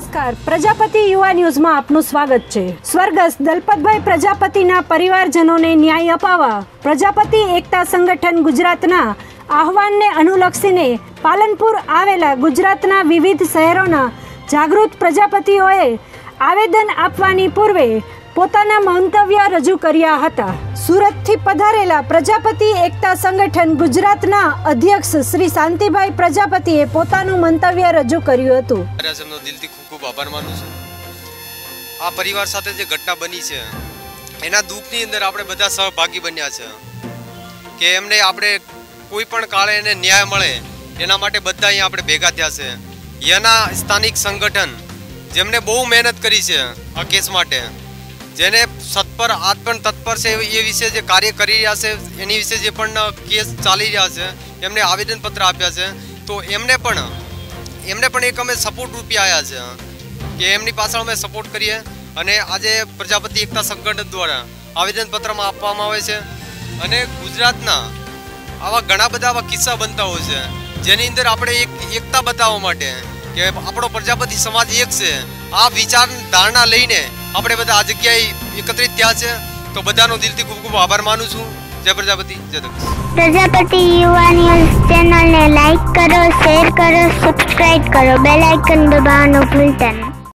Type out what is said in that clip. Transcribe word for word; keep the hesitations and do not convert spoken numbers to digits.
નમસ્કાર, પ્રજાપતિ યુવા ન્યૂઝમાં આપનું સ્વાગત છે। સ્વર્ગસ્થ દલપતભાઈ પ્રજાપતિના પરિવારજનોને ન્યાય અપાવવા પ્રજાપતિ એકતા સંગઠન ગુજરાતના આહવાનને અનુલક્ષીને પાલનપુર આવેલા ગુજરાતના વિવિધ શહેરોના જાગૃત પ્રજાપતિઓએ આવેદન આપવાની પૂર્વે પોતાના મંતવ્ય રજૂ કર્યા હતા। સુરતથી પધારેલા પ્રજાપતિ એકતા સંગઠન ગુજરાતના અધ્યક્ષ શ્રી શાંતિભાઈ પ્રજાપતિએ પોતાનું મંતવ્ય રજૂ કર્યું હતું। રાજમનો દિલથી ખૂબ ખૂબ આભાર માનું છું। આ પરિવાર સાથે જે ઘટના બની છે એના દુઃખની અંદર આપણે બધા સહભાગી બન્યા છે કે એમને આપણે કોઈ પણ કાળે એને ન્યાય મળે એના માટે બધા અહીંયા આપણે ભેગા થયા છે। એના સ્થાનિક સંગઠન જેમને બહુ મહેનત કરી છે આ કેસ માટે, જેને સત્પર આજ પણ તત્પર છે એ વિશે જે કાર્ય કરી રહ્યા છે, એની વિશે જે પણ કેસ ચાલી રહ્યા છે, એમને આવેદનપત્ર આપ્યા છે। તો એમને પણ એમને પણ એક અમે સપોર્ટ રૂપી આવ્યા છે કે એમની પાછળ અમે સપોર્ટ કરીએ અને આજે પ્રજાપતિ એકતા સંગઠન દ્વારા આવેદનપત્રમાં આપવામાં આવે છે। અને ગુજરાતના આવા ઘણા બધા આવા કિસ્સા બનતા હોય છે જેની અંદર આપણે એક એકતા બતાવવા માટે કે આપણો પ્રજાપતિ સમાજ એક છે, આ વિચાર ધારણા લઈને આપણે બધા આ જગ્યાએ એકત્રિત થયા છે। તો બધાનો દિલથી ખૂબ ખૂબ આભાર માનું છું। જય પ્રજાપતિ, જય દક્ષ। प्रजापति युवा न्यूज़ चैनल ने लाइक करो, शेर करो, सब्सक्राइब करो, बेल आइकन दबाना भूलता नहीं।